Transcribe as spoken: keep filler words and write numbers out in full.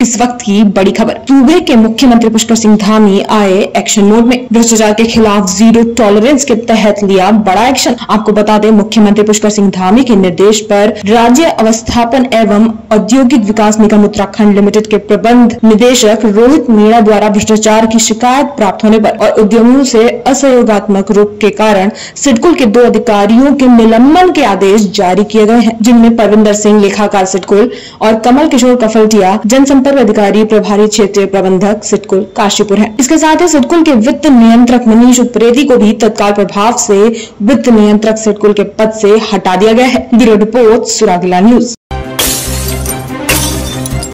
इस वक्त की बड़ी खबर। सूबे के मुख्यमंत्री पुष्कर सिंह धामी आए एक्शन मोड में। भ्रष्टाचार के खिलाफ जीरो टॉलरेंस के तहत लिया बड़ा एक्शन। आपको बता दें, मुख्यमंत्री पुष्कर सिंह धामी के निर्देश पर राज्य अवस्थापन एवं औद्योगिक विकास निगम उत्तराखंड लिमिटेड के प्रबंध निदेशक रोहित मीणा द्वारा भ्रष्टाचार की शिकायत प्राप्त होने पर और उद्यमियों से असहयोगात्मक रुख के कारण सिडकुल के दो अधिकारियों के निलंबन के आदेश जारी किए गए हैं, जिनमें परविंदर सिंह लेखाकार सिडकुल और कमल किशोर कफलटिया जनसंपर्क अधिकारी प्रभारी क्षेत्रीय प्रबंधक सिडकुल काशीपुर है। इसके साथ ही सिडकुल के वित्त नियंत्रक मनीष उप्रेती को भी तत्काल प्रभाव से वित्त नियंत्रक सिडकुल के पद से हटा दिया गया है। ब्यूरो रिपोर्ट सुरागला न्यूज।